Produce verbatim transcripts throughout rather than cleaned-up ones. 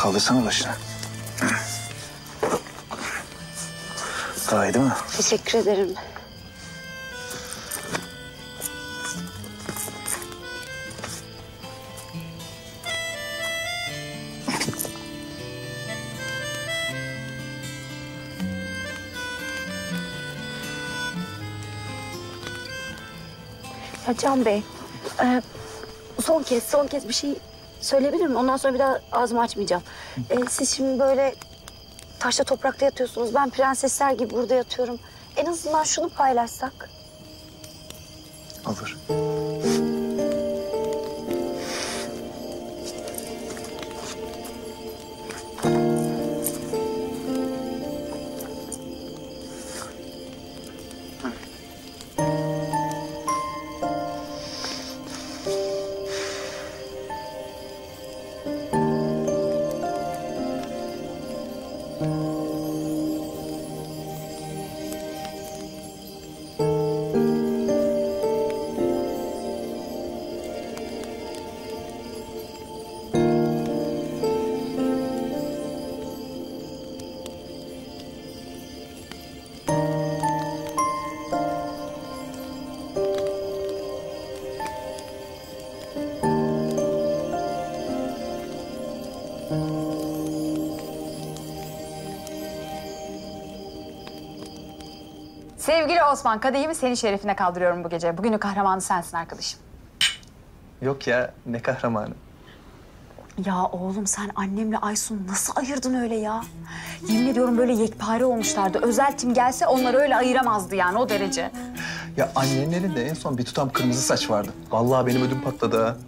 Kaldırsana başını. Daha iyi değil mi? Teşekkür ederim. Ya Can Bey, e, son kez, son kez bir şey söyleyebilir miyim? Ondan sonra bir daha ağzımı açmayacağım. E, siz şimdi böyle taşta toprakta yatıyorsunuz. Ben prensesler gibi burada yatıyorum. En azından şunu paylaşsak. Olur. Sevgili Osman, kadehimi senin şerefine kaldırıyorum bu gece. Bugünün kahramanı sensin arkadaşım. Yok ya, ne kahramanı. Ya oğlum sen annemle Aysun'u nasıl ayırdın öyle ya? Yemin ediyorum böyle yekpare olmuşlardı. Özel tim gelse onları öyle ayıramazdı yani o derece. Ya annenin elinde en son bir tutam kırmızı saç vardı. Vallahi benim ödüm patladı ha.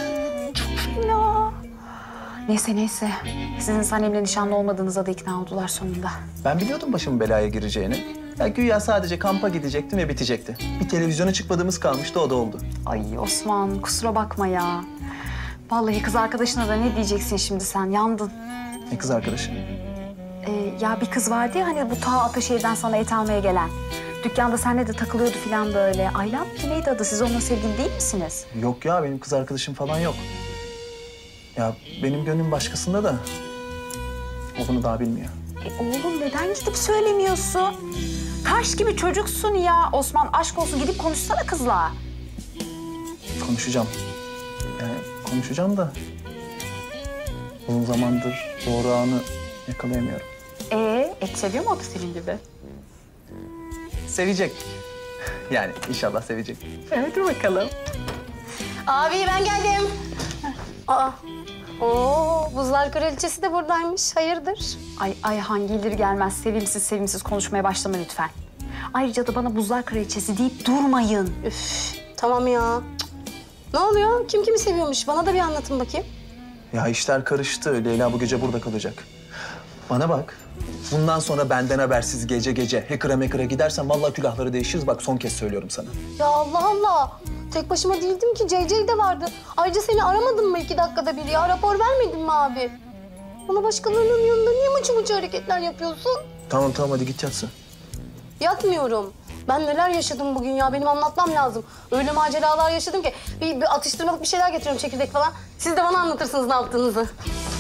Fena. Neyse neyse. Sizin annemle nişanlı olmadığınıza da ikna oldular sonunda. Ben biliyordum başımın belaya gireceğini. Ya güya sadece kampa gidecektim ve bitecekti. Bir televizyona çıkmadığımız kalmıştı, o da oldu. Ay Osman kusura bakma ya. Vallahi kız arkadaşına da ne diyeceksin şimdi sen? Yandın. Ne kız arkadaşı? Ee, ya bir kız vardı ya hani bu ta Ataşehir'den sana et almaya gelen. Dükkanda seninle de takılıyordu falan böyle. Ayla mı neydi adı? Siz onunla sevgili değil misiniz? Yok ya, benim kız arkadaşım falan yok. Ya benim gönlüm başkasında da o bunu daha bilmiyor. E oğlum neden gidip söylemiyorsun? Taş gibi çocuksun ya. Osman aşk olsun gidip konuşsana kızla. Konuşacağım. Yani konuşacağım da uzun zamandır doğru anı yakalayamıyorum. Ee, et seviyor mu o da senin gibi? Sevecek. Yani inşallah sevecek. Evet bakalım. Abi ben geldim. Aa. Oo, Buzlar Kraliçesi de buradaymış. Hayırdır? Ay ay hangi gelir gelmez sevimsiz sevimsiz konuşmaya başlama lütfen. Ayrıca da bana Buzlar Kraliçesi deyip durmayın. Üf, tamam ya. Cık. Ne oluyor? Kim kimi seviyormuş? Bana da bir anlatın bakayım. Ya işler karıştı. Leyla bu gece burada kalacak. Bana bak. Bundan sonra benden habersiz gece gece hacker'a mekker'a gidersen vallahi külahları değişiriz. Bak son kez söylüyorum sana. Ya Allah Allah. Tek başıma değildim ki. C C de vardı. Ayrıca seni aramadım mı iki dakikada bir ya? Rapor vermedin mi abi? Bana başkalarının yanında niye mıçı mıçı hareketler yapıyorsun? Tamam tamam hadi git yatsın. Yatmıyorum. Ben neler yaşadım bugün ya. Benim anlatmam lazım. Öyle maceralar yaşadım ki. Bir, bir atıştırmalık bir şeyler getiriyorum, çekirdek falan. Siz de bana anlatırsınız ne yaptığınızı.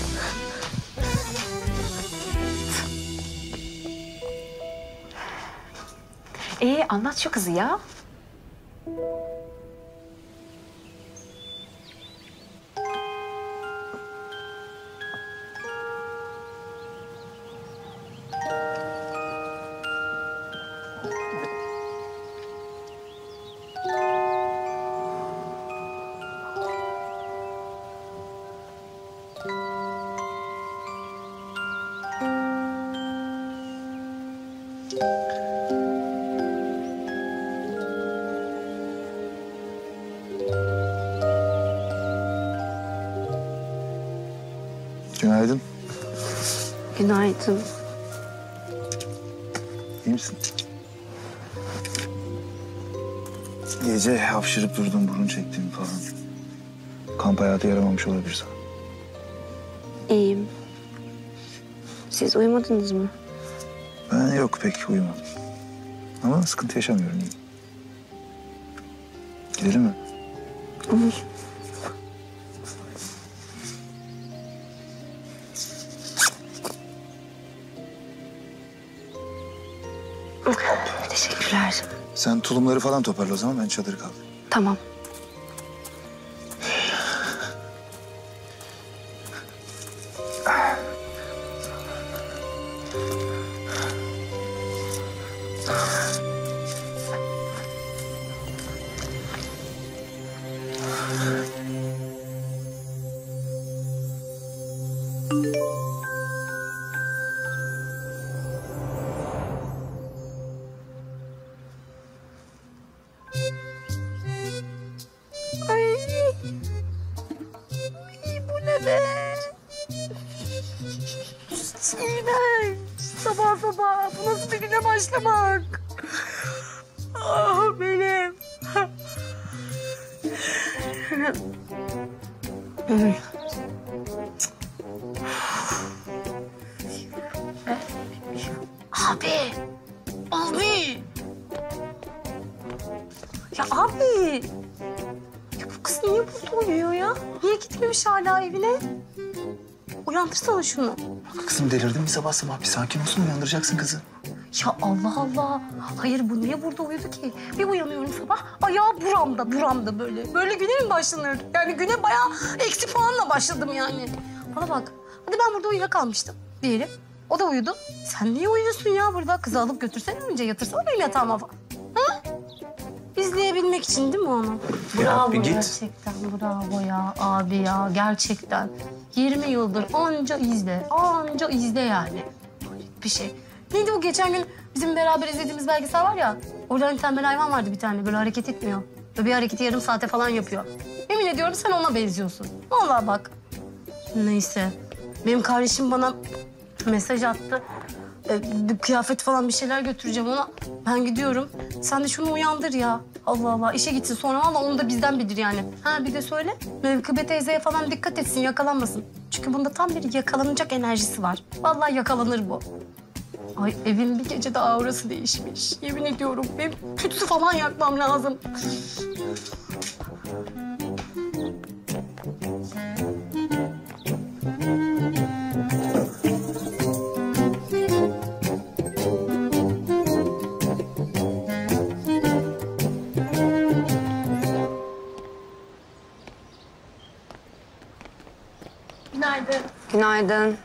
Ee anlat şu kızı ya. Günaydın. Günaydın. İyi misin? Gece hapşırıp durdum, burun çektim falan. Kamp hayatı yaramamış olabilir sana. İyiyim. Siz uyumadınız mı? Ben yok pek uyumadım. Ama sıkıntı yaşamıyorum. Gidelim mi? Olur. Teşekkürler. Sen tulumları falan toparla o zaman, ben çadırı kaldım. Tamam. İğrenç. Sabah sabah. Bu nasıl bir güne başlamak? Ah benim. Abi. Abi. Ya abi. Ya bu kız niye burada uyuyor ya? Niye gitmemiş hala evine? Uyandırsana şunu. Kızım delirdin mi sabah sabah? Bir sakin olsun, uyandıracaksın kızı. Ya Allah Allah. Hayır bu niye burada uyudu ki? Bir uyanıyorum sabah ayağı buramda buramda böyle. Böyle güne mi başlanır? Yani güne bayağı eksi puanla başladım yani. Bana bak. Hadi ben burada uyuyakalmıştım diyelim. O da uyudu. Sen niye uyuyorsun ya burada? Kızı alıp götürsene önce yatırsana benim yatağıma falan. Ha? İzleyebilmek için değil mi onu? Ya Bravo bir git. gerçekten bravo ya abi ya gerçekten. yirmi yıldır anca izle, anca izle yani. Bir şey. Neydi o geçen gün bizim beraber izlediğimiz belgesel var ya. Orada hani tembel hayvan vardı bir tane böyle hareket etmiyor. Böyle bir hareketi yarım saate falan yapıyor. Yemin ediyorum sen ona benziyorsun. Vallahi bak. Neyse. Benim kardeşim bana mesaj attı. Ee, bir kıyafet falan bir şeyler götüreceğim ona. Ben gidiyorum. Sen de şunu uyandır ya. Allah Allah işe gitsin sonra ama onu da bizden bilir yani. Ha bir de söyle. Mevkıbe teyzeye falan dikkat etsin yakalanmasın. Çünkü bunda tam bir yakalanacak enerjisi var. Vallahi yakalanır bu. Ay evin bir gecede aurası değişmiş. Yemin ediyorum benim tütsü falan yakmam lazım. Günaydın. Günaydın.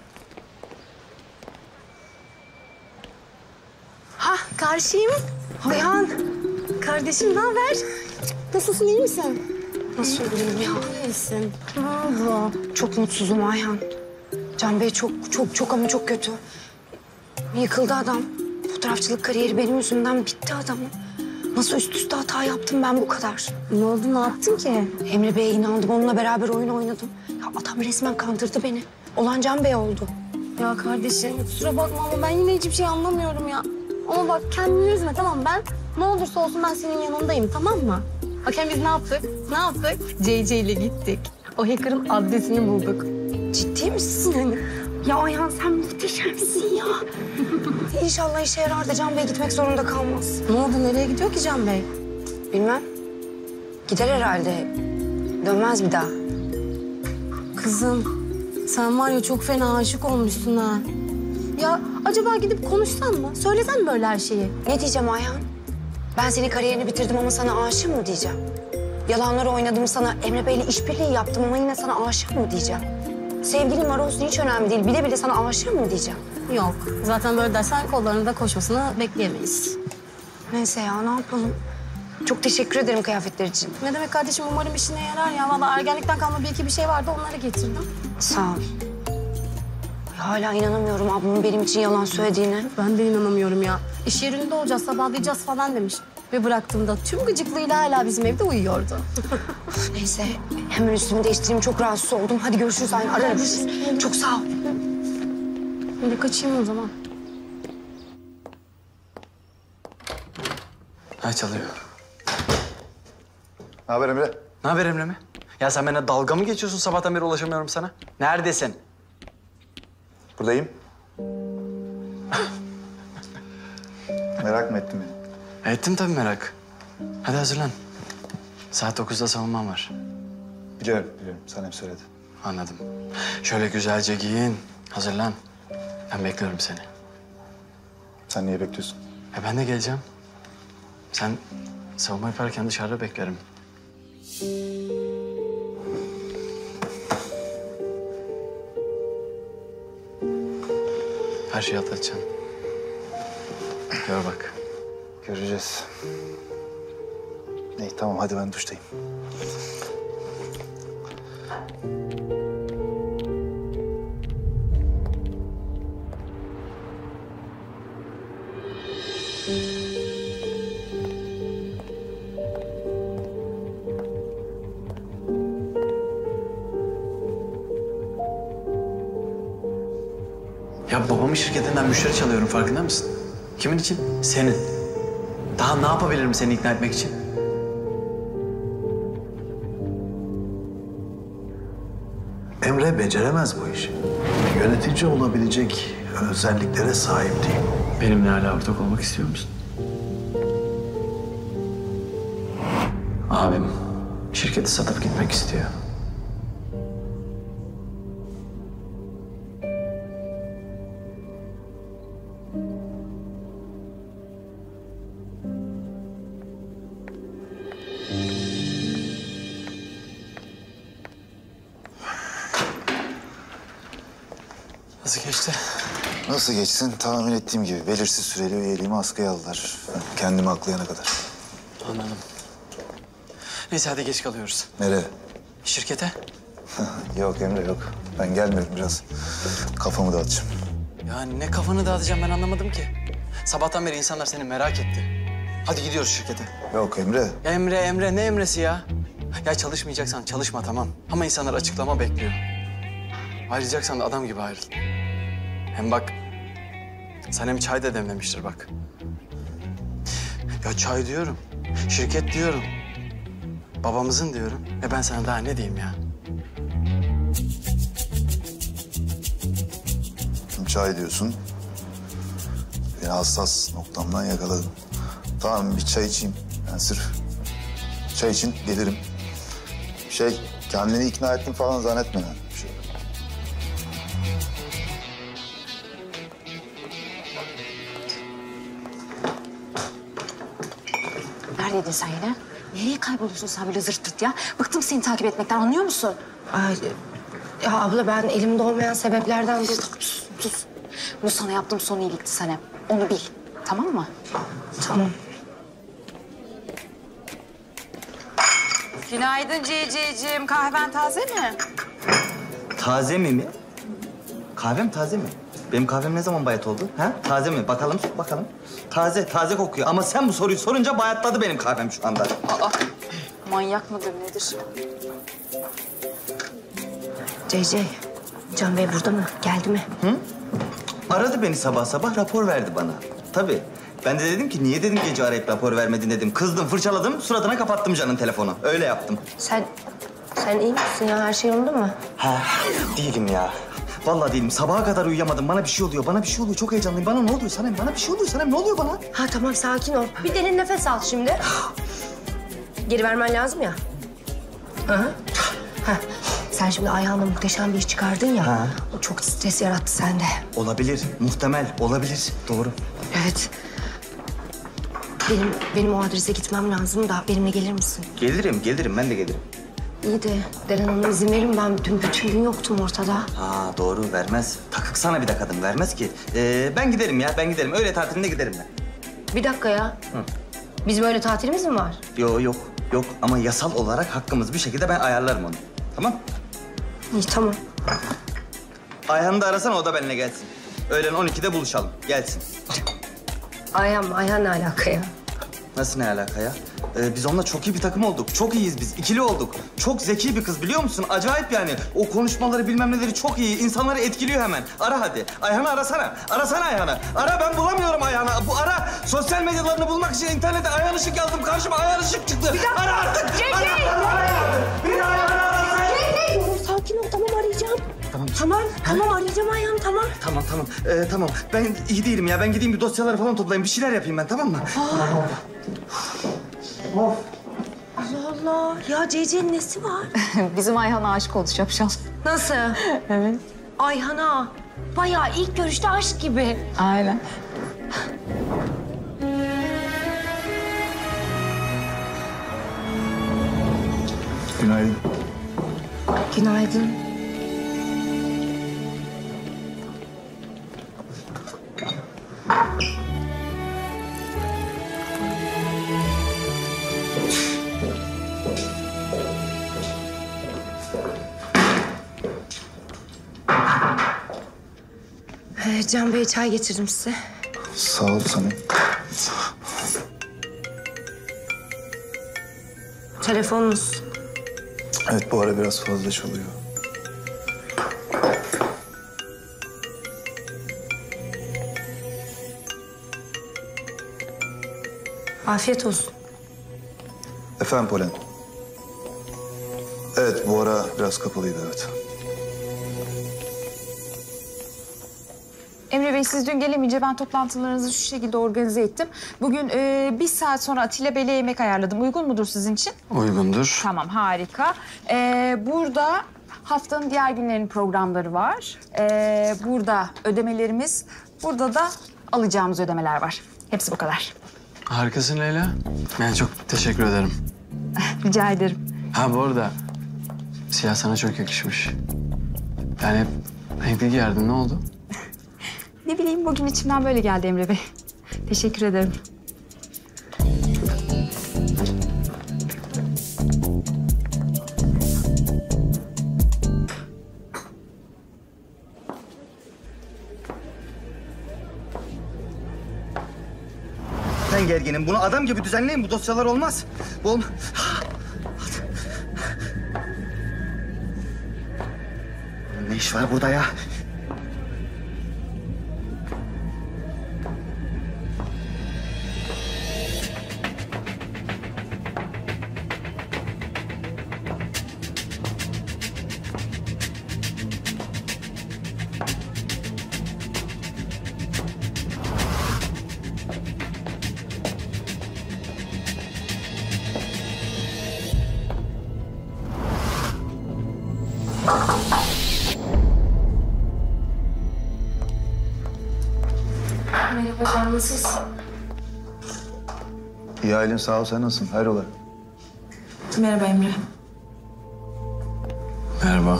Ha karşıyım. Ayhan. Kardeşim ne haber? Nasılsın iyi misin? Nasıl olayım ya? İyisin. Ne oldu? Çok mutsuzum Ayhan. Can Bey çok çok çok ama çok kötü. Yıkıldı adam. Fotoğrafçılık kariyeri benim yüzümden bitti adamın. Nasıl üst üste hata yaptım ben bu kadar? Ne oldu ne yaptın ki? Emre Bey'e inandım, onunla beraber oyun oynadım. Ya adam resmen kandırdı beni. Olan Can Bey oldu. Ya kardeşim kusura bakma ama ben yine hiçbir şey anlamıyorum ya. Ama bak kendini üzme tamam mı? Ben ne olursa olsun ben senin yanındayım tamam mı? Bak hem biz ne yaptık? Ne yaptık? C C ile gittik. O hacker'ın adresini bulduk. Ciddi misin? Yani Ya Ayhan sen muhteşemsin ya. İnşallah işe yarar da Can Bey gitmek zorunda kalmaz. ne oldu nereye gidiyor ki Can Bey? Bilmem. Gider herhalde. Dönmez bir daha. Kızım sen var ya çok fena aşık olmuşsun ha. Ya acaba gidip konuşsan mı? Söylesen mi böyle her şeyi? Ne diyeceğim Ayhan? Ben senin kariyerini bitirdim ama sana aşığım mı diyeceğim? Yalanları oynadım sana, Emre Bey'le işbirliği yaptım ama yine sana aşığım mı diyeceğim? Sevgilim var olsun hiç önemli değil. Bile bile sana aşığım mı diyeceğim? Yok. Zaten böyle dersen kollarında koşmasını bekleyemeyiz. Neyse ya ne yapalım? Çok teşekkür ederim kıyafetler için. Ne demek kardeşim umarım işine yarar ya. Vallahi ergenlikten kalma bir iki bir şey vardı onları getirdim. Sağ ol. Hala inanamıyorum ablamın benim için yalan söylediğine. Ben de inanamıyorum ya. İş yerinde olacağız, sabahlayacağız falan demiş. Ve bıraktığımda tüm gıcıklığıyla hala bizim evde uyuyordu. Neyse hemen üstümü değiştireyim. Çok rahatsız oldum. Hadi görüşürüz Ayhan. Ararım. Çok sağ ol. Hadi kaçayım o zaman. Ay çalıyor. Ne haber Emre? Ne haber Emre mi? Ya sen benimle dalga mı geçiyorsun sabahtan beri ulaşamıyorum sana? Neredesin? Buradayım. Merak mı ettin beni? Ettim tabii merak. Hadi hazırlan. Saat dokuzda savunmam var. Biliyorum, biliyorum. Sen hep söyledin. Anladım. Şöyle güzelce giyin, hazırlan. Ben bekliyorum seni. Sen niye bekliyorsun? E ben de geleceğim. Sen savunma yaparken dışarıda beklerim. Her şeyi atlatacaksın. Gör bak. Göreceğiz. İyi tamam hadi ben duştayım. Ya babamın şirketinden müşteri çalıyorum, farkında mısın? Kimin için? Senin. Daha ne yapabilirim seni ikna etmek için? Emre beceremez bu işi. Yönetici olabilecek özelliklere sahip değil. Benimle hala ortak olmak istiyor musun? Abim şirketi satıp gitmek istiyor. Nasıl geçti? Nasıl geçsin? Tahmin ettiğim gibi belirsiz süreli üyeliğimi askıya aldılar. Ben kendimi aklayana kadar. Anladım. Neyse hadi geç kalıyoruz. Nereye? Şirkete. Yok Emre yok. Ben gelmiyorum biraz. Kafamı dağıtacağım. Ya ne kafanı dağıtacağım ben anlamadım ki. Sabahtan beri insanlar seni merak etti. Hadi gidiyoruz şirkete. Yok Emre. Emre, Emre ne Emre'si ya? Ya çalışmayacaksan çalışma tamam. Ama insanlar açıklama bekliyor. Ayrılacaksan da adam gibi ayrıl. Hem bak, Sanem çay da demlemiştir bak. Ya çay diyorum, şirket diyorum. Babamızın diyorum. E ben sana daha ne diyeyim ya? Çay diyorsun. Beni hassas noktamdan yakaladın. Tamam bir çay içeyim. Ben sırf çay için gelirim. Şey kendini ikna ettim falan zannetme. Yani. Şey. Neredeydin sen yine? Nereye kayboluyorsun sen böyle zırt pırt ya? Bıktım seni takip etmekten, anlıyor musun? Ay, ya abla ben elimde olmayan sebeplerden dur. Sus, sus. Bu sana yaptığım son iyilikti Sanem. Onu bil, tamam mı? Tamam. Günaydın Cece'cim. Kahven taze mi? Taze mi mi? Kahvem taze mi? Benim kahvem ne zaman bayat oldu? Ha? Taze mi? Bakalım, bakalım. Taze, taze kokuyor. Ama sen bu soruyu sorunca bayatladı benim kahvem şu anda. Aa, manyak mıdır nedir? C C, Can Bey burada mı? Geldi mi? Aradı beni sabah sabah, rapor verdi bana. Tabii. Ben de dedim ki niye dedim gece arayıp rapor vermedin dedim. Kızdım, fırçaladım, suratına kapattım Can'ın telefonu. Öyle yaptım. Sen, sen iyi misin ya? Her şey yolunda mı? Ha, değilim ya. Vallahi değilim. Sabaha kadar uyuyamadım. Bana bir şey oluyor. Bana bir şey oluyor. Çok heyecanlıyım. Bana ne oluyor Sanem? Bana bir şey oluyor Sanem. Ne oluyor bana? Ha tamam sakin ol. Bir derin nefes al şimdi. Geri vermen lazım ya. Hı hı. Ha. Sen şimdi Ayhan'la muhteşem bir iş çıkardın ya. Ha. O çok stres yarattı sende. Olabilir. Muhtemel. Olabilir. Doğru. Evet. Benim benim o adrese gitmem lazım da benimle gelir misin? Gelirim. Gelirim. Ben de gelirim. İyi de Deren Hanım'a izin verin. Ben dün bütün gün yoktum ortada. Ha doğru. Vermez. Takık sana bir de kadın. Vermez ki. Ee, ben giderim ya. Ben giderim. Öyle tatilinde giderim ben. Bir dakika ya. Bizim öyle tatilimiz mi var? Yo yok. Yok. Ama yasal olarak hakkımız bir şekilde ben ayarlarım onu. Tamam? İyi tamam. Ayhan'ı da arasana. O da benimle gelsin. Öğlen on ikide buluşalım. Gelsin. Ayhan mı? Ayhan ne alaka ya? Nasıl ne alaka ya? Ee, biz onunla çok iyi bir takım olduk. Çok iyiyiz biz. İkili olduk. Çok zeki bir kız biliyor musun? Acayip yani. O konuşmaları bilmem neleri çok iyi. İnsanları etkiliyor hemen. Ara hadi. Ayhan'ı arasana. Arasana Ayhan'ı. Ara ben bulamıyorum Ayhan'ı. Bu ara sosyal medyalarını bulmak için internete Ayhan Işık yazdım. Karşıma Ayhan Işık çıktı. Ara artık. Cece! Bir Ayhan'ı arasana. Cece! Sakin ol tamam arayacağım. Tamam. Tamam, tamam arayacağım Ayhan tamam. Tamam tamam. Ee, tamam. Ben iyi değilim ya. Ben gideyim bir dosyaları falan toplayayım. Bir şeyler yapayım ben tamam mı? Allah Allah. Ya Cece'nin nesi var? Bizim Ayhan'a aşık oldu şapşal. Nasıl? Evet. Ayhan'a. Bayağı ilk görüşte aşk gibi. Aynen. Günaydın. Ee, Can Bey çay getirdim size. Sağ ol Sanem. Telefonunuz. Evet, bu ara biraz fazla çalıyor. Afiyet olsun. Efendim Polen. Evet, bu ara biraz kapalıydı, evet. Emre Bey, siz dün gelemeyince ben toplantılarınızı şu şekilde organize ettim. Bugün e, bir saat sonra Atilla Bey'le yemek ayarladım. Uygun mudur sizin için? Uygundur. Tamam, harika. E, burada haftanın diğer günlerinin programları var. E, burada ödemelerimiz, burada da alacağımız ödemeler var. Hepsi bu kadar. Harikasın Leyla. Yani çok teşekkür ederim. Rica ederim. Ha bu arada siyah sana çok yakışmış. Yani hep renkli giyerdin, ne oldu? Ne bileyim, bugün içimden böyle geldi Emre Bey. Teşekkür ederim. Ben gerginim. Bunu adam gibi düzenleyin. Bu dosyalar olmaz. Bu olm- Ne iş var burada ya? Merhaba Can, nasılsın? İyi Aylin, sağ ol. Sen nasılsın? Hayrola? Merhaba Emre. Merhaba.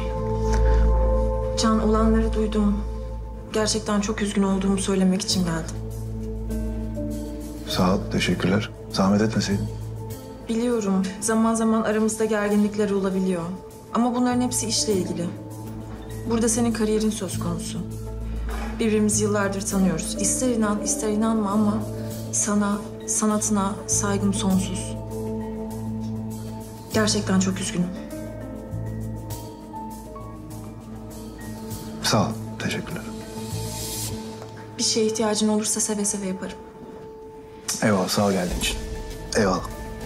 Can, olanları duydum. Gerçekten çok üzgün olduğumu söylemek için geldim. Sağ ol, teşekkürler. Zahmet etmeseydin. Biliyorum, zaman zaman aramızda gerginlikler olabiliyor. Ama bunların hepsi işle ilgili. Burada senin kariyerin söz konusu. Birbirimizi yıllardır tanıyoruz. İster inan, ister inanma ama sana, sanatına saygım sonsuz. Gerçekten çok üzgünüm. Sağ ol, teşekkürler. Bir şeye ihtiyacın olursa seve seve yaparım. Eyvallah, sağ ol geldiğin için. Eyvallah.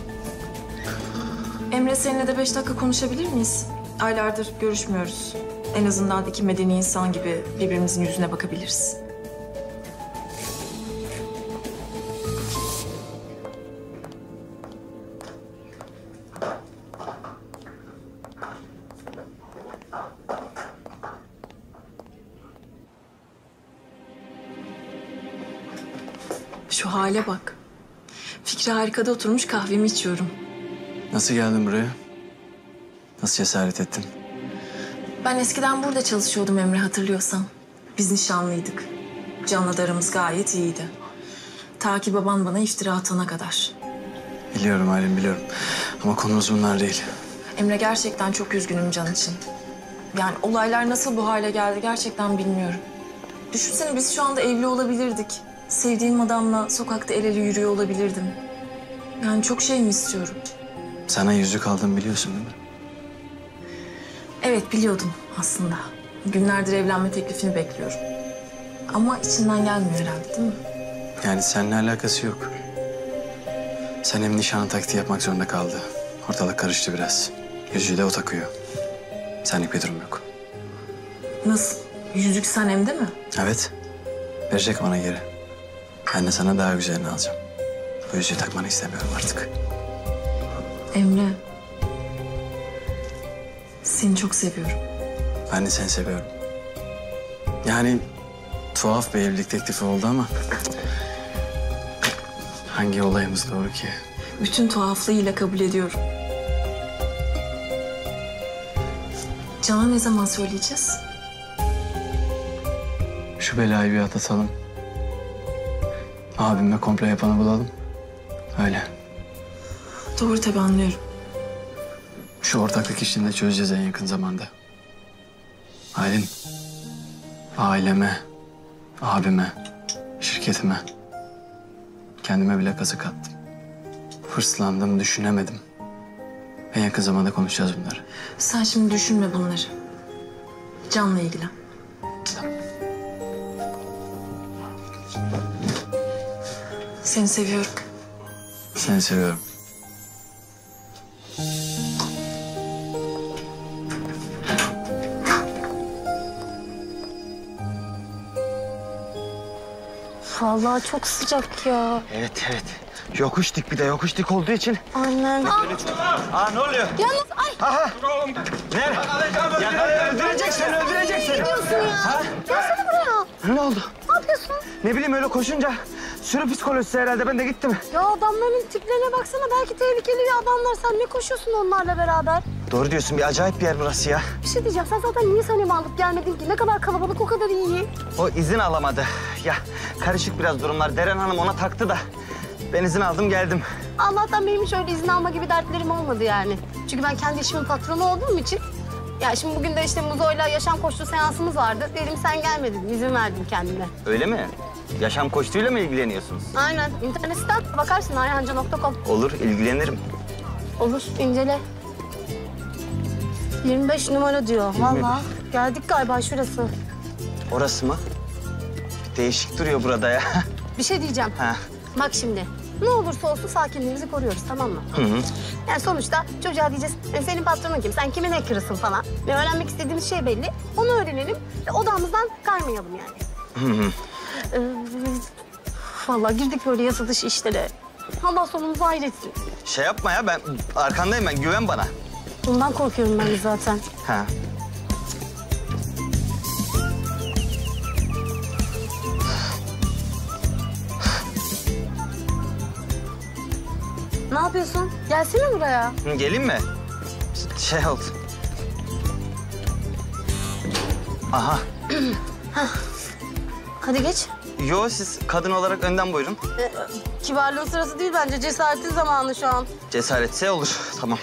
Emre, seninle de beş dakika konuşabilir miyiz? Aylardır görüşmüyoruz. En azından iki medeni insan gibi birbirimizin yüzüne bakabiliriz. Şu hale bak. Fikri harikada oturmuş kahvemi içiyorum. Nasıl geldin buraya? Nasıl cesaret ettin? Ben eskiden burada çalışıyordum Emre, hatırlıyorsan. Biz nişanlıydık. Can'la da aramız gayet iyiydi. Ta ki baban bana iftira atana kadar. Biliyorum Aylin, biliyorum. Ama konumuz bunlar değil. Emre, gerçekten çok üzgünüm Can için. Yani olaylar nasıl bu hale geldi gerçekten bilmiyorum. Düşünsene, biz şu anda evli olabilirdik. Sevdiğim adamla sokakta el ele yürüyor olabilirdim. Yani çok şey mi istiyorum? Sana yüzük aldım biliyorsun değil mi? Evet, biliyordum aslında. Günlerdir evlenme teklifini bekliyorum. Ama içinden gelmiyor herhalde, değil mi? Yani seninle alakası yok. Sanem nişanı taktiği yapmak zorunda kaldı. Ortalık karıştı biraz. Yüzüğü de o takıyor. Senlik bir durum yok. Nasıl? Yüzük Sanem'de mi? Evet. Verecek bana geri. Ben de sana daha güzelini alacağım. Bu yüzüğü takmanı istemiyorum artık. Emre. Seni çok seviyorum. Ben de seni seviyorum. Yani tuhaf bir evlilik teklifi oldu ama... hangi olayımız doğru ki? Bütün tuhaflığıyla kabul ediyorum. Can'a ne zaman söyleyeceğiz? Şu belayı bir atlatalım. Abimle komple yapanı bulalım. Öyle. Doğru tabii, anlıyorum. Şu ortaklık işini de çözeceğiz en yakın zamanda. Aylin, aileme, abime, şirketime, kendime bile kazık attım. Hırslandım, düşünemedim. En yakın zamanda konuşacağız bunları. Sen şimdi düşünme bunları. Can'la ilgilen. Seni seviyorum. Seni seviyorum. Vallahi çok sıcak ya. Evet evet. Yokuş dik bir de yokuş dik olduğu için. Aynen. Aa ne oluyor? Yalnız ay. Aha. Nerede? Ya öldürecek seni, öldürecek seni. Ne diyorsun ya? Ha? Gelsene buraya. Ne oldu? Ne yapıyorsun? Ne bileyim öyle koşunca sürü psikolojisi herhalde, ben de gittim. Ya adamların tiplerine baksana, belki tehlikeli bir adamlar. Sen ne koşuyorsun onlarla beraber? Doğru diyorsun, bir acayip bir yer burası ya. Bir şey diyeceğim, sen zaten niye Sanem'i alıp gelmedin ki? Ne kadar kalabalık, o kadar iyi. O izin alamadı. Ya karışık biraz durumlar. Deren Hanım ona taktı da ben izin aldım geldim. Allah'tan benim hiç öyle izin alma gibi dertlerim olmadı yani. Çünkü ben kendi işimin patronu olduğum için... Ya şimdi bugün de işte Muzo'yla yaşam koçluğu seansımız vardı. Dedim sen gelmedin, izin verdim kendime. Öyle mi? Yaşam koçluğuyla mı ilgileniyorsunuz? Aynen, internet sitem bakarsın ayhanca nokta com. Olur, ilgilenirim. Olur, incele. yirmi beş numara diyor. Vallahi geldik galiba şurası. Orası mı? Değişik duruyor burada ya. Bir şey diyeceğim. Ha. Bak şimdi, ne olursa olsun sakinliğimizi koruyoruz, tamam mı? Hı hı. Yani sonuçta çocuğa diyeceğiz, "E, senin patronun kim, sen kimin hacker'ısın falan. Ve öğrenmek istediğimiz şey belli. Onu öğrenelim ve odamızdan kaymayalım yani. Hı hı. Ee, vallahi girdik böyle yasa dışı işlere. Allah sonumuzu hayretsin. Şey yapma ya, ben arkandayım, ben güven bana. Bundan korkuyorum ben de zaten. Ha. Ne yapıyorsun? Gelsene buraya. Hı, geleyim mi? Şey oldu. Aha. Hadi geç. Yo, siz kadın olarak önden buyurun. Ee, kibarlığın sırası değil bence, cesaretin zamanı şu an. Cesaretse olur, tamam.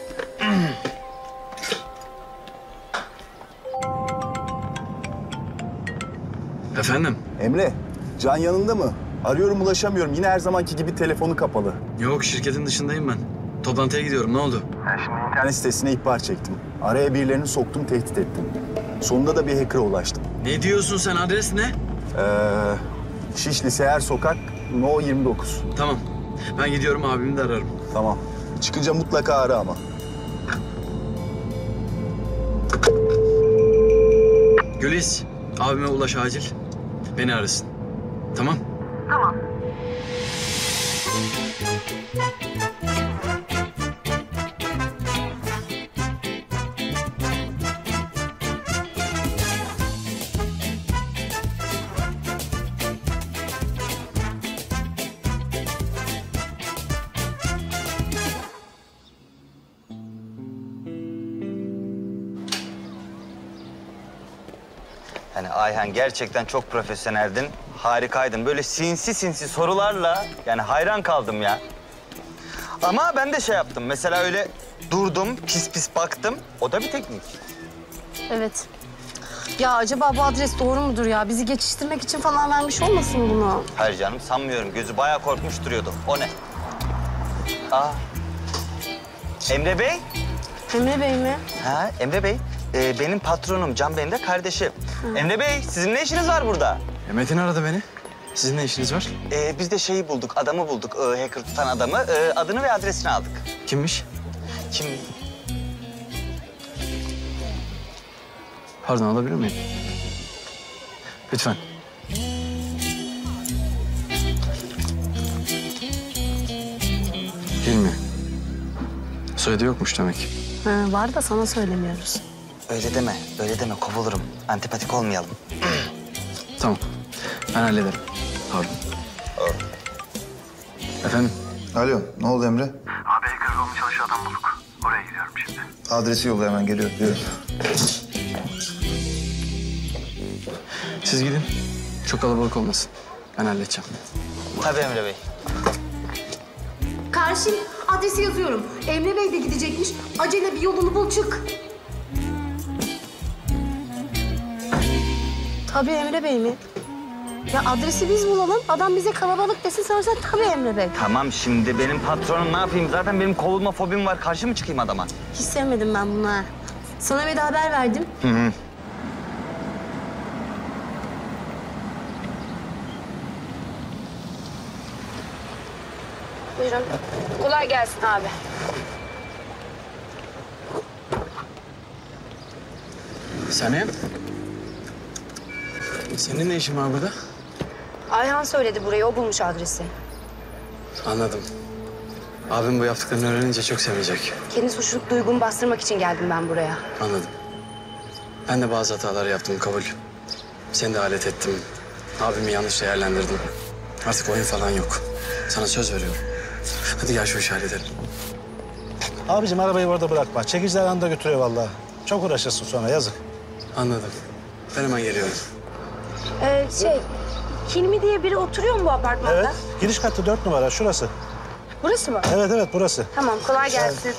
Efendim? Emre, Can yanında mı? Arıyorum, ulaşamıyorum. Yine her zamanki gibi telefonu kapalı. Yok, şirketin dışındayım ben. Toplantıya gidiyorum, ne oldu? Ben şimdi internet sitesine ihbar çektim. Araya birilerini soktum, tehdit ettim. Sonunda da bir hacker'a ulaştım. Ne diyorsun sen, adres ne? Ee, Şişli Seher Sokak, No yirmi dokuz. Tamam, ben gidiyorum, abimi de ararım. Tamam. Çıkınca mutlaka ara ama. Güliz, abime ulaş acil. Beni arasın. Tamam? Tamam. Yani Ayhan gerçekten çok profesyoneldin, harikaydın. Böyle sinsi sinsi sorularla yani hayran kaldım ya. Ama ben de şey yaptım, mesela öyle durdum, pis pis baktım. O da bir teknik. Evet. Ya acaba bu adres doğru mudur ya? Bizi geçiştirmek için falan vermiş olmasın bunu? Hayır canım, sanmıyorum. Gözü bayağı korkmuş duruyordu. O ne? Aa. Emre Bey? Emre Bey mi? Ha, Emre Bey. Ee, benim patronum, Can Bey'in de kardeşi. Hı. Emre Bey, sizin ne işiniz var burada? E, Metin aradı beni. Sizin ne işiniz var? Ee, biz de şeyi bulduk, adamı bulduk. Ee, hacker tutan adamı. Ee, adını ve adresini aldık. Kimmiş? Kim? Pardon, alabilir miyim? Lütfen. Hilmi. Soyadı yokmuş demek. Ha, var da sana söylemiyoruz. Öyle deme, öyle deme. Kovulurum. Antipatik olmayalım. Tamam, ben hallederim. Pardon. Efendim? Alo, ne oldu Emre? Abi hacker olmuş çalışıyor adam bulduk. Oraya gidiyorum şimdi. Adresi yolla, hemen geliyorum. Diyorum. Siz gidin. Çok kalabalık olmasın. Ben halledeceğim. Tabii Emre Bey. Karşı adresi yazıyorum. Emre Bey de gidecekmiş. Acele bir yolunu bul, çık. Tabii Emre Bey mi? Ya adresi biz bulalım. Adam bize kalabalık desin, sorarsa tabii Emre Bey. Tamam şimdi benim patronum ne yapayım? Zaten benim kovulma fobim var. Karşı mı çıkayım adama? Hiç sevmedim ben bunu ha. Sana bir de haber verdim. Hı hı. Buyurun. Kolay gelsin abi. Sanem. Senin ne işin var burada? Ayhan söyledi burayı, o bulmuş adresi. Anladım. Abim bu yaptıklarını öğrenince çok sevinecek. Kendi suçluluk duygumu bastırmak için geldim ben buraya. Anladım. Ben de bazı hatalar yaptım, kabul. Seni de alet ettim. Abimi yanlış değerlendirdim. Artık oyun falan yok. Sana söz veriyorum. Hadi gel şu işi halledelim. Abicim arabayı orada bırakma. Çekiciler anda götürüyor vallahi. Çok uğraşırsın sonra, yazık. Anladım. Ben hemen geliyorum. Ee, şey, Hilmi diye biri oturuyor mu bu apartmanda? Evet, giriş katı dört numara, şurası. Burası mı? Evet, evet, burası. Tamam, kolay gelsin.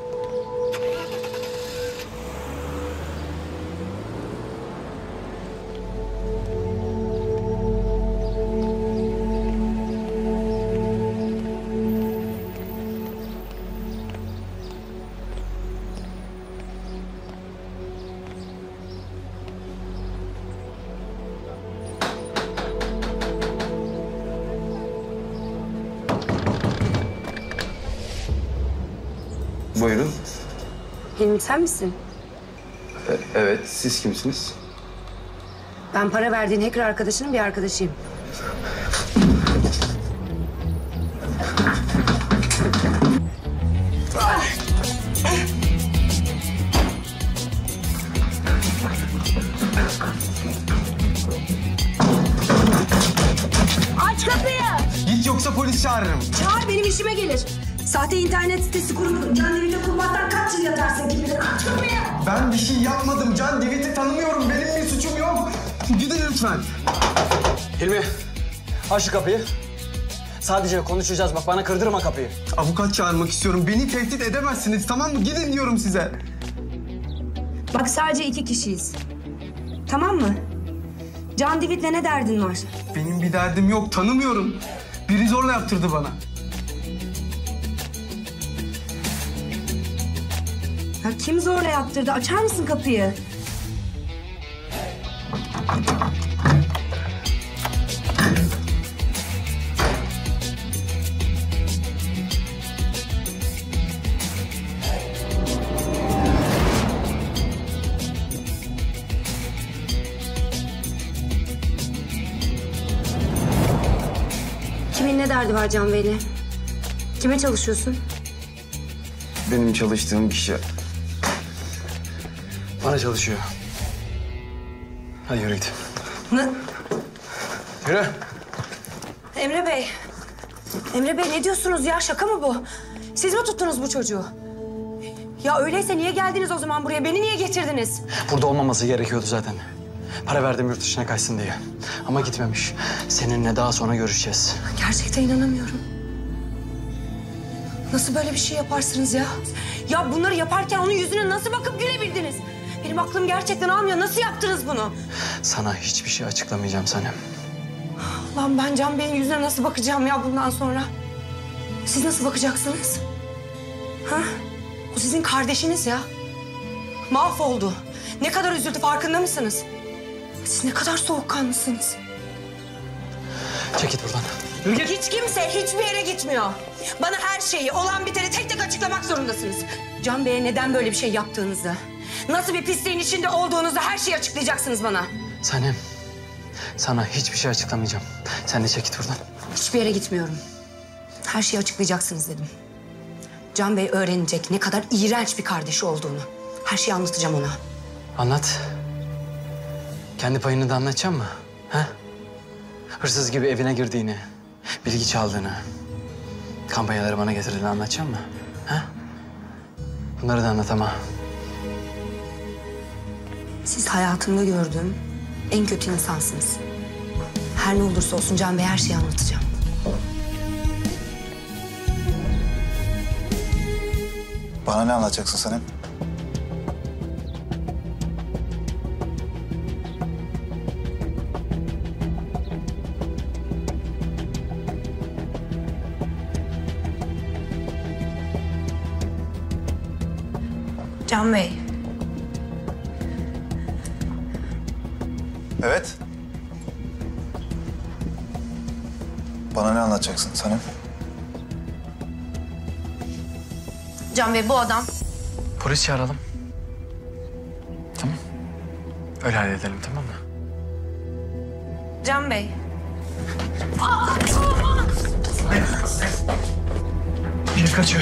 Buyurun. Hilmi sen misin? E, evet, siz kimsiniz? Ben para verdiğin hacker arkadaşının bir arkadaşıyım. Aç kapıyı! Git yoksa polis çağırırım. Çağır, benim işime gelir. Sahte internet sitesi kurup can evinde kurmaktan kaç yıl yatarsın kim bilir? Aç kapıyı! Ben bir şey yapmadım. Can Divit'i tanımıyorum. Benim bir suçum yok. Gidin lütfen. Hilmi, aç şu kapıyı. Sadece konuşacağız. Bak bana kırdırma kapıyı. Avukat çağırmak istiyorum. Beni tehdit edemezsiniz, tamam mı? Gidin diyorum size. Bak sadece iki kişiyiz. Tamam mı? Can Divit'le ne derdin var? Benim bir derdim yok. Tanımıyorum. Biri zorla yaptırdı bana. Ya kim zorla yaptırdı? Açar mısın kapıyı? Kimin ne derdi var Can Bey'le? Kime çalışıyorsun? Benim çalıştığım kişi. Bana çalışıyor. Hadi yürü git. Ne? Yürü. Emre Bey. Emre Bey ne diyorsunuz ya? Şaka mı bu? Siz mi tuttunuz bu çocuğu? Ya öyleyse niye geldiniz o zaman buraya? Beni niye getirdiniz? Burada olmaması gerekiyordu zaten. Para verdim yurt dışına kaçsın diye. Ama gitmemiş. Seninle daha sonra görüşeceğiz. Gerçekten inanamıyorum. Nasıl böyle bir şey yaparsınız ya? Ya bunları yaparken onun yüzüne nasıl bakıp gülebildiniz? Benim aklım gerçekten almıyor. Nasıl yaptınız bunu? Sana hiçbir şey açıklamayacağım Sanem. Lan ben Can Bey'in yüzüne nasıl bakacağım ya bundan sonra? Siz nasıl bakacaksınız? Ha? O sizin kardeşiniz ya. Mahvoldu. Ne kadar üzüldü farkında mısınız? Siz ne kadar soğukkanlısınız. Çek git buradan. Hiç kimse hiçbir yere gitmiyor. Bana her şeyi, olan biteni tek tek açıklamak zorundasınız. Can Bey'e neden böyle bir şey yaptığınızı, nasıl bir pisliğin içinde olduğunuzu her şeyi açıklayacaksınız bana. Sanem, sana hiçbir şey açıklamayacağım. Sen de çek git buradan. Hiçbir yere gitmiyorum. Her şeyi açıklayacaksınız dedim. Can Bey öğrenecek ne kadar iğrenç bir kardeşi olduğunu. Her şeyi anlatacağım ona. Anlat. Kendi payını da anlatacak mı? Ha? Hırsız gibi evine girdiğini, bilgi çaldığını, kampanyaları bana getirdiğini anlatacak mı? Ha? Bunları da anlat ama. Siz hayatımda gördüğüm en kötü insansınız. Her ne olursa olsun Can Bey her şeyi anlatacağım. Bana ne anlatacaksın Sanem? Can Bey. Evet. Bana ne anlatacaksın Sanem? Can Bey bu adam. Polis çağıralım. Tamam. Öyle halledelim, tamam mı? Can Bey. Herif kaçıyor.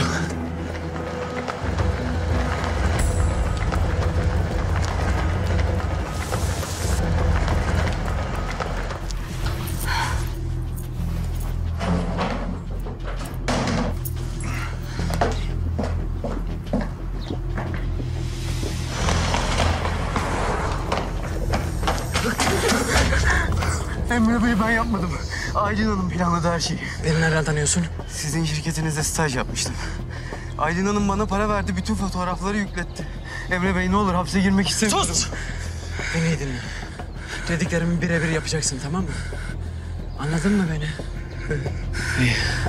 Emre Bey ben yapmadım. Aylin Hanım planladı her şeyi. Beni nereden tanıyorsun? Sizin şirketinizde staj yapmıştım. Aylin Hanım bana para verdi, bütün fotoğrafları yükletti. Emre Bey ne olur hapse girmek istemiyorum. Sus! Beni iyi dinle. Dediklerimi birebir yapacaksın, tamam mı? Anladın mı beni? İyi.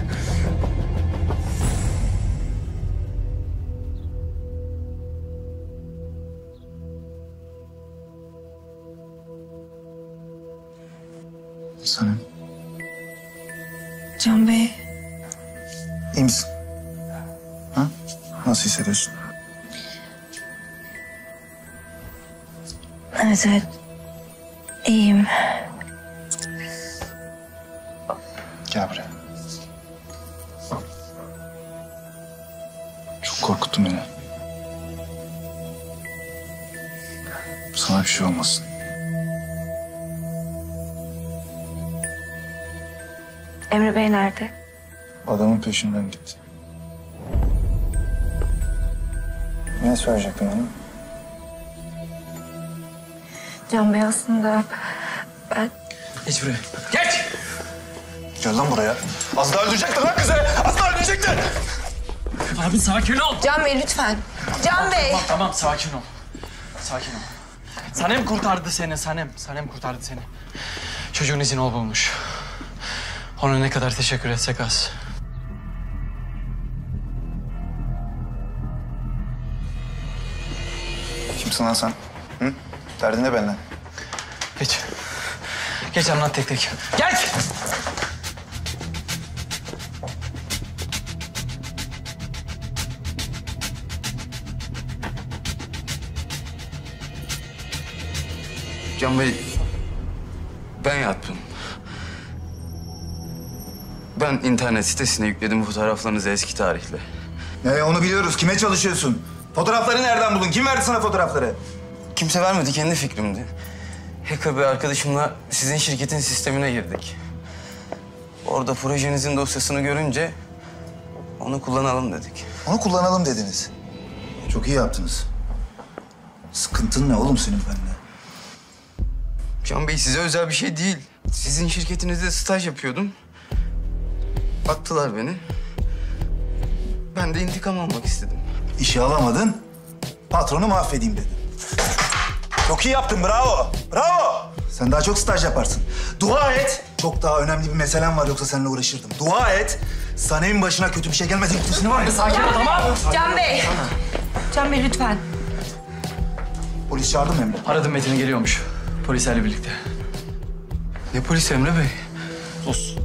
Sanem. Can Bey. İyi misin? Ha? Nasıl hissediyorsun? Evet evet. İyiyim. Gel buraya. Çok korkuttun beni. Sana bir şey olmasın. Emre Bey nerede? Adamın peşinden gitti. Ne söyleyecektin ona? Can Bey aslında ben... Geç buraya. Geç! Gel lan buraya. Az daha öldürecektin lan kızı. Az daha öldürecektin. Abi sakin ol. Can Bey lütfen. Can Bey. Tamam, tamam sakin ol. Sakin ol. Sanem kurtardı seni, Sanem. Sanem kurtardı seni. Çocuğun izin ol bulmuş. Ona ne kadar teşekkür etsek az. Kimsin lan sen? Hı? Derdin ne benden? Geç. Geç anlat tek tek. Geç! Can Bey, ben yaptım. Ben internet sitesine yükledim fotoğraflarınızı eski tarihli. Ee, onu biliyoruz. Kime çalışıyorsun? Fotoğrafları nereden buldun? Kim verdi sana fotoğrafları? Kimse vermedi, kendi fikrimdi. Hacker bir arkadaşımla sizin şirketin sistemine girdik. Orada projenizin dosyasını görünce onu kullanalım dedik. Onu kullanalım dediniz. Çok iyi yaptınız. Sıkıntın ne oğlum senin benimle? Can Bey size özel bir şey değil. Sizin şirketinizde staj yapıyordum. Attılar beni. Ben de intikam almak istedim. İşe alamadın, patronu mahvedeyim dedin. Çok iyi yaptın, bravo. Bravo. Sen daha çok staj yaparsın. Dua et. Çok daha önemli bir meselem var, yoksa seninle uğraşırdım. Dua et. Sanem'in başına kötü bir şey gelmedi. Gitmesini var ya. Sakin ol, tamam. Can Bey. Can Bey lütfen. Polis çağırdın mı Emre? Aradım, Metin geliyormuş. Polislerle birlikte. Ne polis Emre Bey? Sus.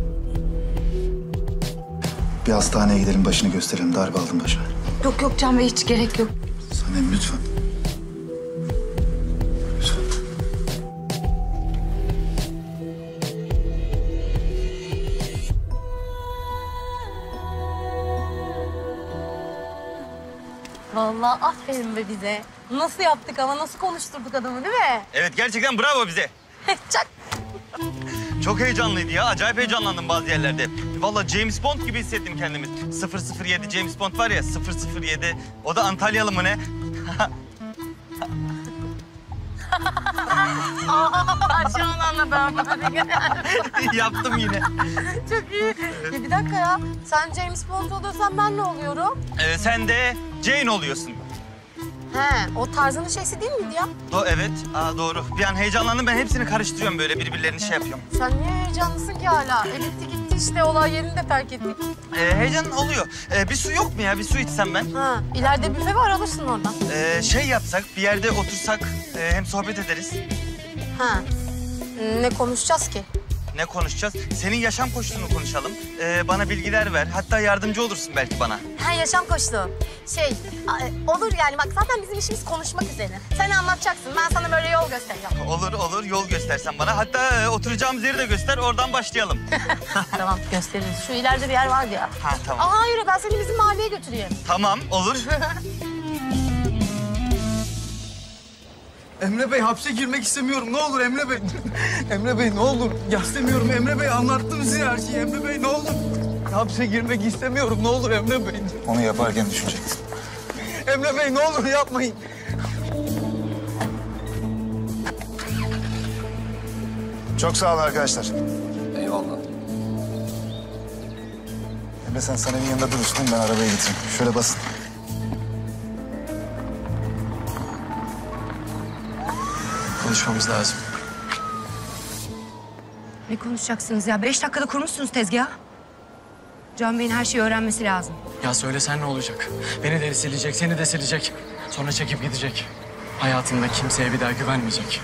Bir hastaneye gidelim, başını gösterelim. Darbe aldın başına. Yok yok Can Bey hiç gerek yok. Sanem lütfen. Lütfen. Vallahi aferin be bize. Nasıl yaptık ama nasıl konuşturduk adamı değil mi? Evet gerçekten bravo bize. Çak. Çok heyecanlıydı ya. Acayip heyecanlandım bazı yerlerde. Vallahi James Bond gibi hissettim kendimi. sıfır sıfır yedi James Bond var ya, sıfır sıfır yedi. O da Antalyalı mı ne? Şu an anladım. Yaptım yine. Çok iyi. Ya bir dakika ya. Sen James Bond oluyorsan ben ne oluyorum? Ee, sen de Jane oluyorsun. He, o Tarzan'ın şeysi değil miydi ya? Do evet, aa, doğru. Bir an heyecanlandım, ben hepsini karıştırıyorum böyle, birbirlerini şey yapıyorum. Sen niye heyecanlısın ki hala? E bitti gitti işte, olay yerini de terk ettik. Ee, heyecan oluyor. Ee, bir su yok mu ya? Bir su içsem ben. Ha, ileride büfe var, alırsın oradan. Ee, şey yapsak, bir yerde otursak, e, hem sohbet ederiz. Ha, ne konuşacağız ki? Ne konuşacağız? Senin yaşam koşulunu konuşalım. Ee, bana bilgiler ver. Hatta yardımcı olursun belki bana. Ha, yaşam koçluğu. Şey, a- olur yani. Bak zaten bizim işimiz konuşmak üzerine. Sen anlatacaksın, ben sana böyle yol göstereceğim. Olur olur, yol göstersen bana. Hatta e, oturacağımız yeri de göster, oradan başlayalım. Tamam, gösteririz. Şu ileride bir yer vardı ya. Ha, tamam. Aa, yürü, ben seni bizim mahalleye götüreyim. Tamam, olur. Emre Bey, hapse girmek istemiyorum. Ne olur Emre Bey. Emre Bey ne olur. Ya istemiyorum Emre Bey. Anlattım size her şeyi. Emre Bey ne olur. Hapse girmek istemiyorum. Ne olur Emre Bey. Onu yaparken düşünecektin. Emre Bey ne olur yapmayın. Çok sağ olun arkadaşlar. Eyvallah. Emre sen Sanem'in yanında durursun, ben arabaya getireyim. Şöyle basın. Konuşmamız lazım. Ne konuşacaksınız ya? Beş dakikada kurmuşsunuz tezgah. Can Bey'in her şeyi öğrenmesi lazım. Ya söylesen ne olacak? Beni de silecek, seni de silecek. Sonra çekip gidecek. Hayatında kimseye bir daha güvenmeyecek.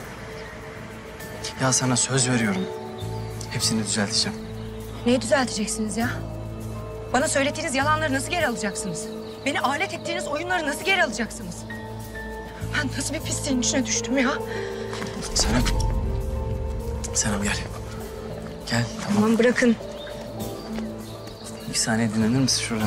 Ya sana söz veriyorum. Hepsini düzelteceğim. Neyi düzelteceksiniz ya? Bana söylediğiniz yalanları nasıl geri alacaksınız? Beni alet ettiğiniz oyunları nasıl geri alacaksınız? Ben nasıl bir pisliğin içine düştüm ya? Senem. Senem gel. Gel, tamam. Tamam, bırakın. Bir saniye dinlenir misin şurada?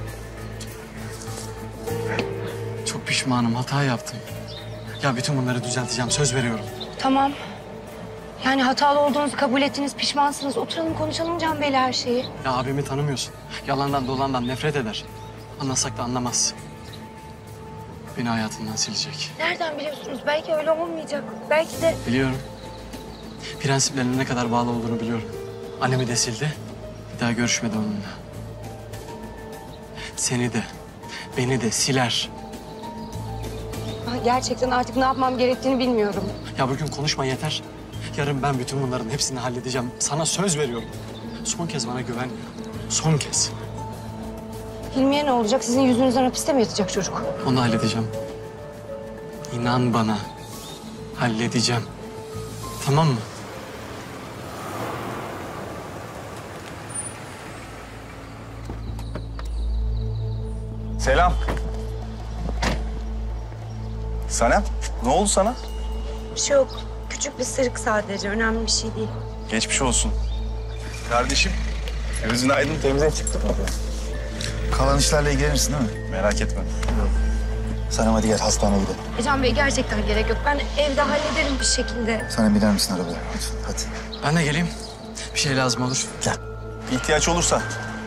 Çok pişmanım, hata yaptım. Ya bütün bunları düzelteceğim, söz veriyorum. Tamam. Yani hatalı olduğunuzu kabul ettiniz, pişmansınız. Oturalım konuşalım Can Bey'le her şeyi. Ya abimi tanımıyorsun. Yalandan dolandan nefret eder. Anlasak da anlamaz. Beni hayatından silecek. Nereden biliyorsunuz? Belki öyle olmayacak. Belki de... Biliyorum. Prensiplerine ne kadar bağlı olduğunu biliyorum. Annemi de sildi. Bir daha görüşmedi onunla. Seni de, beni de siler. Ah, gerçekten artık ne yapmam gerektiğini bilmiyorum. Ya bugün konuşma yeter. Yarın ben bütün bunların hepsini halledeceğim. Sana söz veriyorum. Son kez bana güven. Son kez. Hilmiye ne olacak? Sizin yüzünüzden hapiste mi yatacak çocuk? Onu halledeceğim. İnan bana. Halledeceğim. Tamam mı? Selam. Sanem, ne oldu sana? Bir şey yok. Küçük bir sırık sadece. Önemli bir şey değil. Geçmiş olsun. Kardeşim, gözün aydın, temize çıktın. Kalan işlerle ilgilenirsin değil mi? Merak etme. Sanem hadi gel, hastaneye gidelim. E Can Bey gerçekten gerek yok. Ben evde hallederim bir şekilde. Sanem biner misin arabaya? Lütfen, hadi. Ben de geleyim. Bir şey lazım olur. Gel. İhtiyaç olursa.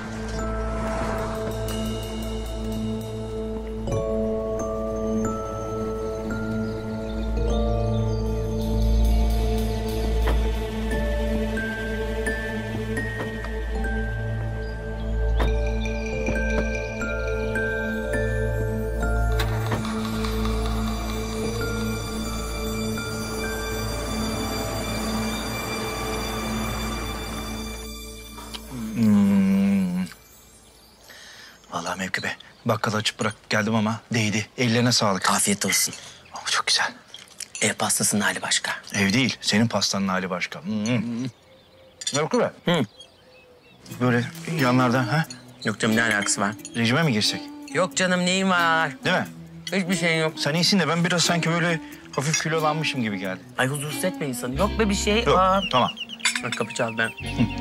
Hmm. Vallahi Mevkibe, bakkalı açıp bırakıp geldim ama değdi. Ellerine sağlık. Afiyet olsun. Oh, çok güzel. Ev pastasının hali başka. Ev değil, senin pastanın hali başka. Hmm. Mevkibe. Hı. Böyle yanlardan ha? Yok canım, ne alakası var? Rejime mi girsek? Yok canım, neyim var? Değil mi? Hiçbir şey yok. Sen iyisin de ben biraz sanki böyle hafif kilolanmışım gibi geldi. Ay huzursuz etme insanı. Yok be bir şey. Yok, Aa. tamam. Bak kapı çaldı ben.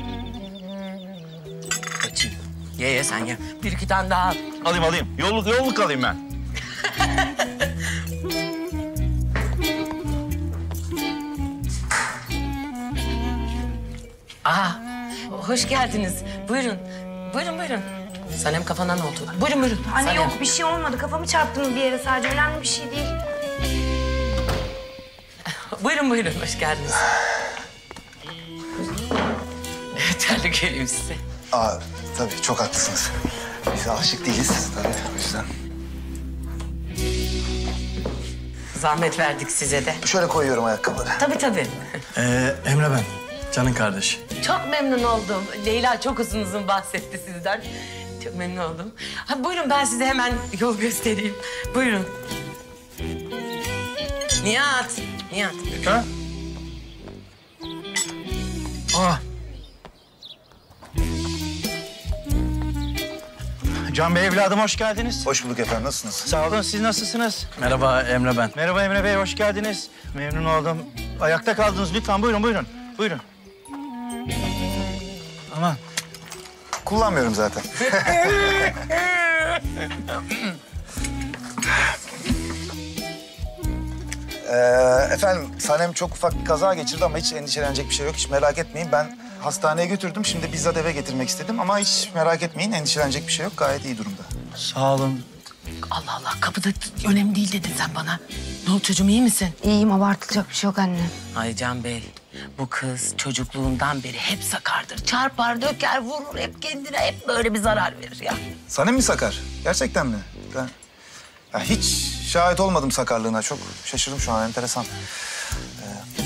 Kaçayım. Ye ye sen ye. Bir iki tane daha al. Alayım alayım. Yolluk, yolluk alayım ben. hoş geldiniz. Buyurun. Buyurun buyurun. Sanem kafana ne oldu? Buyurun buyurun. Anne Sanem. yok bir şey olmadı. Kafamı çarptım bir yere sadece. Önemli bir şey değil. Buyurun buyurun hoş geldiniz. Terlik geleyim size. Aa, tabii çok haklısınız. Biz alışık değiliz tabii o yüzden. Zahmet verdik size de. Şöyle koyuyorum ayakkabıları. Tabii tabii. Ee, Emre ben. Can'ın kardeşi. Çok memnun oldum. Leyla çok uzun uzun bahsetti sizden. Çok memnun oldum. Ha, buyurun ben size hemen yol göstereyim. Buyurun. Nihat. Nihat. Ha? Aa. Can Bey evladım hoş geldiniz. Hoş bulduk efendim. Nasılsınız? Sağ olun. Siz nasılsınız? Merhaba Emre ben. Merhaba Emre Bey, hoş geldiniz. Memnun oldum. Ayakta kaldınız lütfen. Buyurun, buyurun. Buyurun. Aman. Kullanmıyorum zaten. ee, efendim, Sanem çok ufak bir kaza geçirdi ama hiç endişelenecek bir şey yok. Hiç merak etmeyin. Ben hastaneye götürdüm. Şimdi bizzat eve getirmek istedim ama hiç merak etmeyin. Endişelenecek bir şey yok. Gayet iyi durumda. Sağ olun. Allah Allah kapıda önemli değil dedin sen bana. Ne oldu çocuğum iyi misin? İyiyim, abartılacak bir şey yok anne. Ay Can Bey, bu kız çocukluğundan beri hep sakardır. Çarpar, döker, vurur, hep kendine hep böyle bir zarar verir ya. Sanem mi sakar? Gerçekten mi? Ben ya hiç şahit olmadım sakarlığına. Çok şaşırdım şu an. Enteresan. Ee,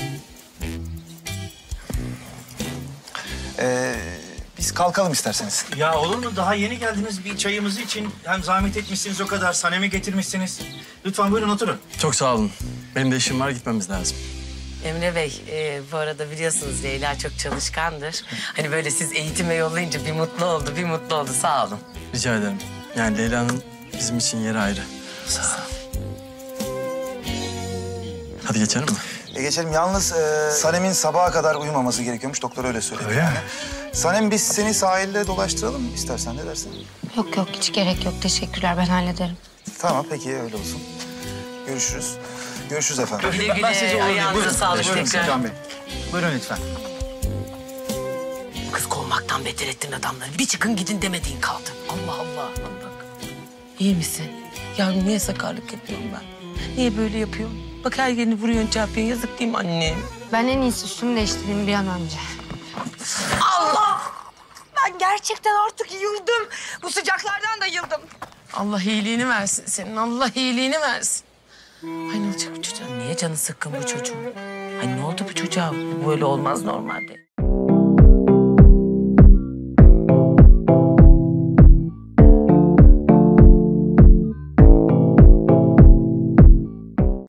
ee, biz kalkalım isterseniz. Ya olur mu? Daha yeni geldiniz bir çayımızı için. Hem zahmet etmişsiniz o kadar. Sanem'i getirmişsiniz. Lütfen buyurun oturun. Çok sağ olun. Benim de işim var, gitmemiz lazım. Emre Bey, e, bu arada biliyorsunuz Leyla çok çalışkandır. Hani böyle siz eğitime yollayınca bir mutlu oldu, bir mutlu oldu. Sağ olun. Rica ederim. Yani Leyla'nın bizim için yeri ayrı. Sağ ol. Hadi geçelim mi? E geçelim. Yalnız e, Sanem'in sabaha kadar uyumaması gerekiyormuş. Doktor öyle söyledi. Öyle mi? Sanem biz seni sahilde dolaştıralım mı istersen? Ne dersin? Yok yok hiç gerek yok. Teşekkürler, ben hallederim. Tamam peki öyle olsun. Görüşürüz. Görüşürüz efendim. Güle güle, Ben size uğurlayayım. ayağınıza Buyurun. sağlık Buyurun tekrar. Can Bey. Buyurun lütfen. Kız kovmaktan beter ettin adamları. Bir çıkın gidin demediğin kaldı. Allah Allah. Bak. İyi misin? Yavrum niye sakarlık yapıyorum ben? Niye böyle yapıyorum? Bak her yerini vuruyorsun, çarpıyorsun. Yazık değil mi annem? Ben en iyisi üstümü değiştireyim bir an önce. Allah! Ben gerçekten artık yıldım. Bu sıcaklardan da yıldım. Allah iyiliğini versin senin. Allah iyiliğini versin. Ay ne olacak bu çocuğa? Niye canı sıkkın bu çocuğun? Ay ne oldu bu çocuğa? Bu böyle olmaz normalde.